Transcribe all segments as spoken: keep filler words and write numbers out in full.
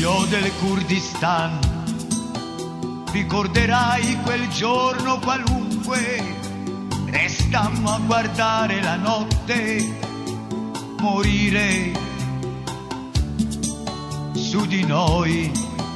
Figlio del Kurdistan, ricorderai quel giorno qualunque restammo a guardare la notte morire su di noi.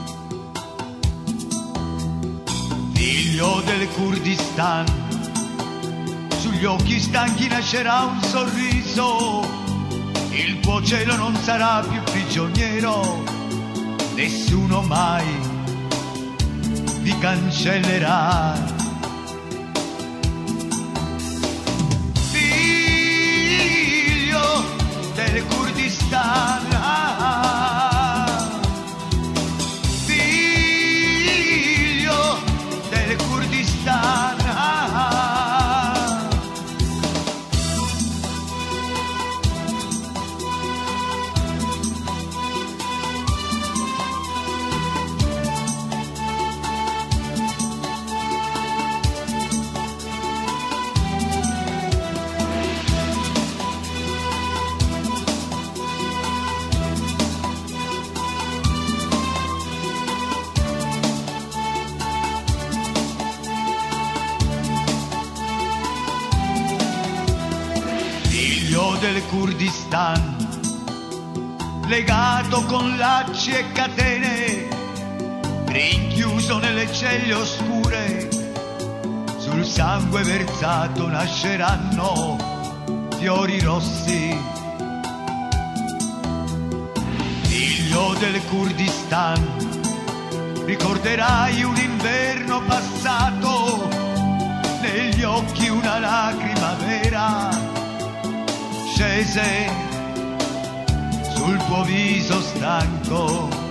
Figlio del Kurdistan, sugli occhi stanchi nascerà un sorriso, il tuo cielo non sarà più prigioniero, nessuno mai ti cancellerà. Figlio del Kurdistan, figlio del Kurdistan. Del Kurdistan, legato con lacci e catene, rinchiuso nelle celle oscure, sul sangue versato nasceranno fiori rossi. Figlio del Kurdistan, ricorderai un inverno passato, negli occhi una lacrima vera scese sul tuo viso stanco.